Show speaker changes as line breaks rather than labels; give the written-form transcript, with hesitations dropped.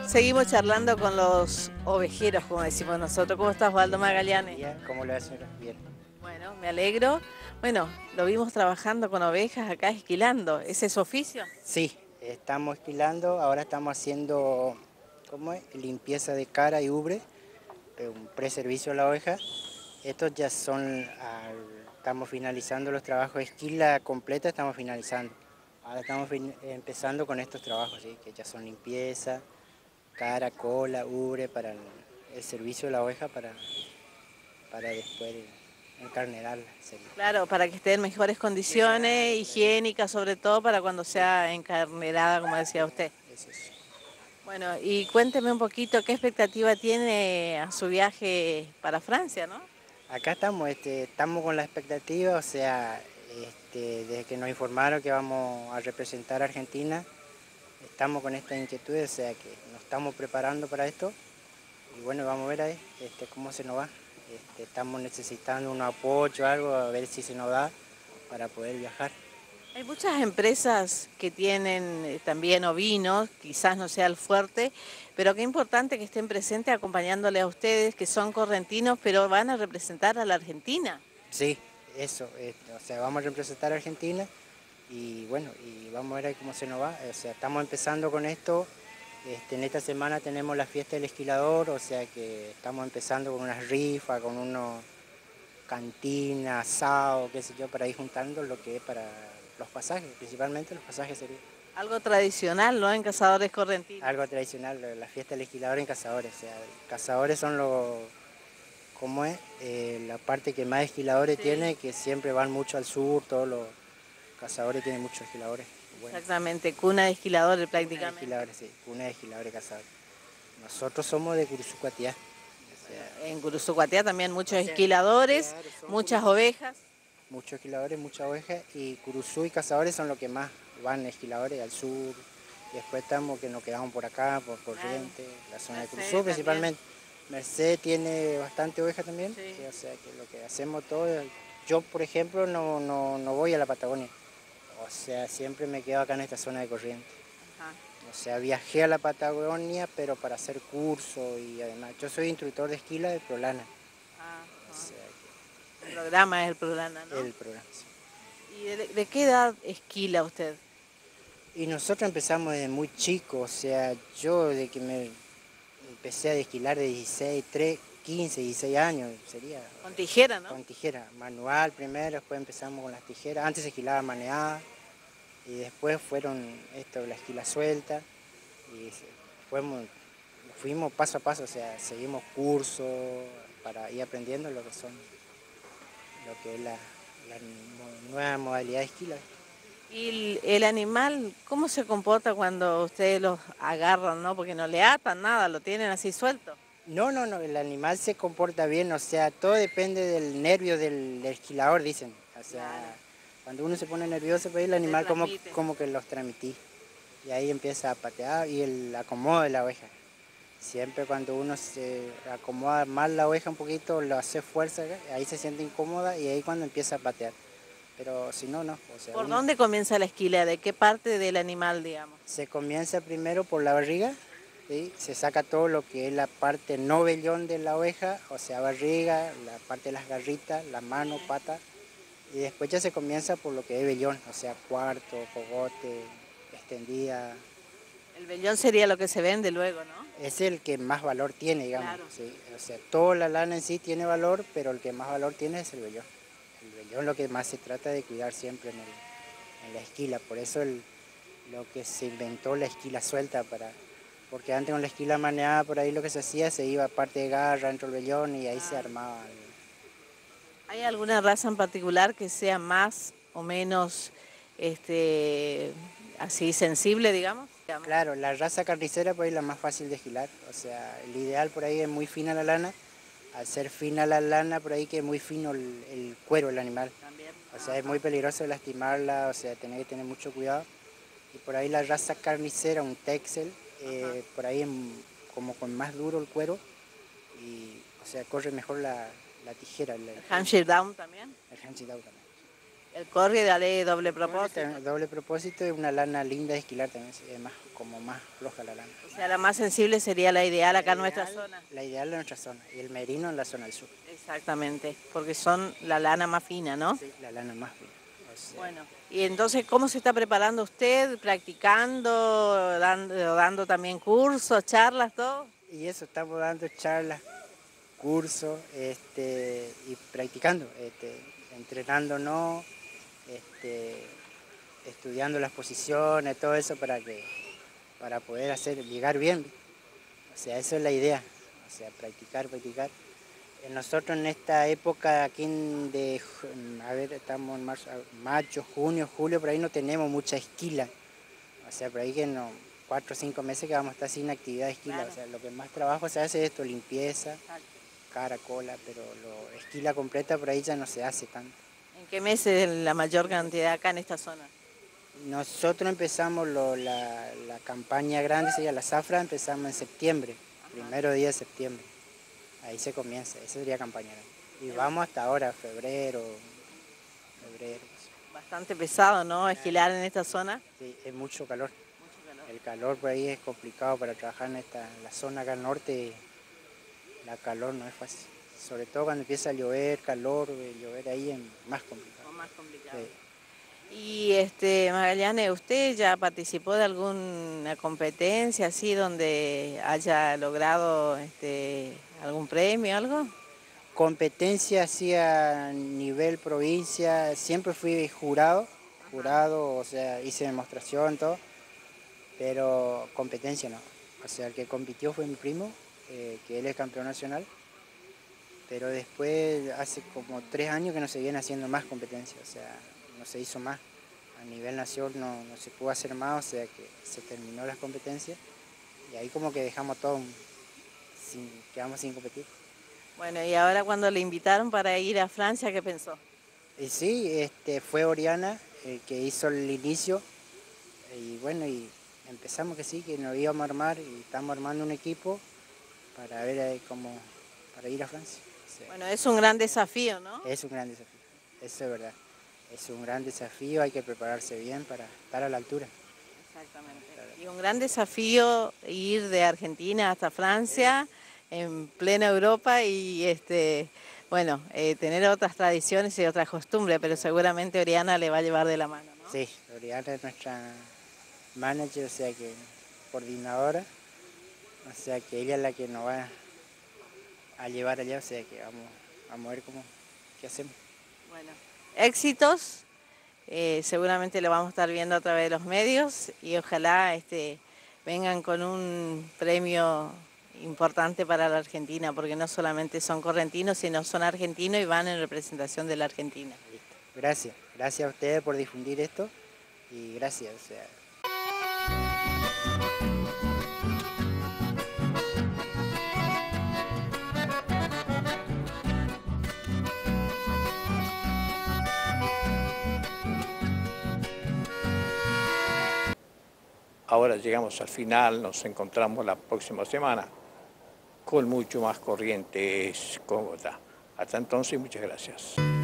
Seguimos charlando con los ovejeros, como decimos nosotros. ¿Cómo estás, Waldo Magallanes?
Bien, ¿cómo le va, señora? Bien.
Bueno, me alegro. Bueno, lo vimos trabajando con ovejas acá esquilando. ¿Ese es su oficio?
Sí, estamos esquilando, ahora estamos haciendo, ¿cómo es? Limpieza de cara y ubre, un preservicio a la oveja. Estos ya son, estamos finalizando los trabajos de esquila completa, estamos finalizando. Ahora estamos empezando con estos trabajos, ¿sí? Que ya son limpieza, cara, cola, ubre, para el servicio de la oveja para después encarnerarla. Sería.
Claro, para que esté en mejores condiciones, higiénicas, sobre todo para cuando sea encarnerada, como decía usted.
Eso es.
Bueno, y cuénteme un poquito qué expectativa tiene a su viaje para Francia, ¿no?
Acá estamos, estamos con la expectativa, o sea, desde que nos informaron que vamos a representar a Argentina, estamos con esta inquietud, o sea que nos estamos preparando para esto y bueno, vamos a ver ahí cómo se nos va. Estamos necesitando un apoyo, algo, a ver si se nos da para poder viajar.
Hay muchas empresas que tienen también ovinos, quizás no sea el fuerte, pero qué importante que estén presentes acompañándole a ustedes, que son correntinos, pero van a representar a la Argentina.
Sí, eso, o sea, vamos a representar a Argentina y bueno, y vamos a ver ahí cómo se nos va. O sea, estamos empezando con esto. En esta semana tenemos la fiesta del esquilador, o sea que estamos empezando con unas rifas, con unos cantinas, asado, qué sé yo, para ir juntando lo que es para los pasajes, principalmente los pasajes sería
Algo tradicional, ¿no? En Cazadores Correntinos.
algo tradicional, la fiesta del esquilador en Cazadores. O sea, Cazadores son los, ¿cómo es? La parte que más esquiladores
Sí.
tiene, que siempre van mucho al sur, todos los Cazadores tienen muchos esquiladores. Bueno,
Exactamente, cuna de esquiladores
cuna de
prácticamente.
esquiladores, sí, cuna de esquiladores Cazadores. Nosotros somos de Curuzucuatiá.
En Guruzucuatiá también muchos esquiladores, muchas ovejas.
Muchos esquiladores, muchas ovejas, y Curuzú y Cazadores son los que más van esquiladores al sur. Y después estamos que nos quedamos por acá, por Corrientes, la zona de Curuzú principalmente. Merced tiene bastante oveja también,
Sí.
o sea que lo que hacemos todo, yo por ejemplo no voy a la Patagonia, o sea siempre me quedo acá en esta zona de Corrientes.
Ajá.
O sea, viajé a la Patagonia, pero para hacer curso y además, yo soy instructor de esquila de Prolana.
Ajá.
O sea,
El programa es el programa, ¿no?
el programa. Sí.
¿Y de qué edad esquila usted?
Y nosotros empezamos desde muy chicos, o sea, yo de que me empecé a esquilar de 16, 3, 15, 16 años, sería.
Con tijera, ¿no?
Con tijera, manual primero, después empezamos con las tijeras, antes se esquilaba maneada y después fueron la esquila suelta y fuimos paso a paso, o sea, seguimos cursos para ir aprendiendo lo que es la nueva modalidad de esquila.
¿Y el animal cómo se comporta cuando ustedes los agarran, no? Porque no le atan nada, lo tienen así suelto.
No, el animal se comporta bien, o sea, todo depende del nervio del esquilador, dicen. O sea,
Claro.
cuando uno se pone nervioso, pues el animal como que los transmití. Y ahí empieza a patear y el acomodo de la oveja. Siempre cuando uno se acomoda mal la oveja un poquito, lo hace fuerza, ahí se siente incómoda y ahí cuando empieza a patear. Pero si no, no. O sea,
¿Por dónde comienza la esquila? ¿De qué parte del animal, digamos?
se comienza primero por la barriga, ¿sí? Se saca todo lo que es la parte no vellón de la oveja, o sea, barriga, la parte de las garritas, la mano, pata, y después ya se comienza por lo que es vellón, o sea, cuarto, cogote, extendida.
El vellón sería lo que se vende luego, ¿no?
Es el que más valor tiene, digamos.
Claro.
¿Sí? O sea, toda la lana en sí tiene valor, pero el que más valor tiene es el vellón. El vellón es lo que más se trata de cuidar siempre en la esquila, por eso lo que se inventó la esquila suelta, porque antes con la esquila maneada por ahí lo que se hacía, se iba parte de garra dentro del vellón y ahí se armaba.
¿Hay alguna raza en particular que sea más o menos así sensible, digamos?
Claro, la raza carnicera por ahí es la más fácil de esquilar, o sea, el ideal por ahí es muy fina la lana, al ser fina la lana por ahí que es muy fino el cuero del animal.
También.
O sea, es muy peligroso lastimarla, o sea, tener que tener mucho cuidado. Y por ahí la raza carnicera, un Texel, por ahí es como con más duro el cuero y, o sea, corre mejor la tijera.
¿El Hampshire Down también?
El Hampshire Down también.
El corri de doble propósito.
Doble propósito y una lana linda de esquilar también, sí, es más, como más floja la lana.
O sea, la más sensible sería la ideal acá en nuestra zona.
La ideal en nuestra zona y el merino en la zona del sur.
Exactamente, porque son la lana más fina, ¿no?
Sí, la lana más fina. O sea,
bueno, y entonces, ¿cómo se está preparando usted? ¿Practicando, dando también cursos, charlas, todo?
y eso, estamos dando charlas, cursos y practicando, entrenándonos, estudiando las posiciones, todo eso para poder llegar bien. O sea, eso es la idea, o sea, practicar. Nosotros en esta época aquí estamos en marzo, mayo, junio, julio, por ahí no tenemos mucha esquila. O sea, por ahí que no, 4 o 5 meses que vamos a estar sin actividad de esquila. Claro. O sea, lo que más trabajo se hace es esto, limpieza, cara, cola, pero esquila completa por ahí ya no se hace tanto.
¿En qué meses la mayor cantidad acá en esta zona?
Nosotros empezamos la campaña grande, sería la zafra, empezamos en septiembre, primero día de septiembre. Ahí se comienza, esa sería campaña grande. Y vamos hasta ahora, febrero.
Bastante pesado, ¿no? Esquilar en esta zona.
Sí, es mucho calor. El calor por ahí es complicado para trabajar en la zona acá al norte. La calor no es fácil. Sobre todo cuando empieza a llover, llover ahí es más complicado.
Más complicado. Sí. Y Magallanes, ¿usted ya participó de alguna competencia así donde haya logrado algún premio, algo?
Competencia así a nivel provincia, siempre fui jurado, o sea, hice demostración, todo, pero competencia no. O sea, el que compitió fue mi primo, que él es campeón nacional, pero después hace como 3 años que no se viene haciendo más competencia, o sea, no se hizo más. A nivel nacional no se pudo hacer más, o sea que se terminó las competencias y ahí como que dejamos todo, quedamos sin competir.
Bueno, y ahora cuando le invitaron para ir a Francia, ¿qué pensó?
Sí, fue Oriana que hizo el inicio y bueno, y empezamos que sí, que nos íbamos a armar y estamos armando un equipo para ver para ir a Francia. O sea,
bueno, es un gran desafío, ¿no?
Es un gran desafío, eso es verdad. Es un gran desafío, hay que prepararse bien para estar a la altura.
Exactamente. Y un gran desafío ir de Argentina hasta Francia, en plena Europa y tener otras tradiciones y otras costumbres, pero seguramente Oriana le va a llevar de la mano, ¿no?
Sí, Oriana es nuestra manager, o sea que coordinadora, o sea que ella es la que nos va a llevar allá, o sea que vamos a ver qué hacemos.
Bueno, éxitos, seguramente lo vamos a estar viendo a través de los medios y ojalá vengan con un premio importante para la Argentina, porque no solamente son correntinos, sino son argentinos y van en representación de la Argentina.
Listo. Gracias a ustedes por difundir esto y gracias. O sea.
Ahora llegamos al final, nos encontramos la próxima semana con mucho más Corrientes Cogotá. Hasta entonces, muchas gracias.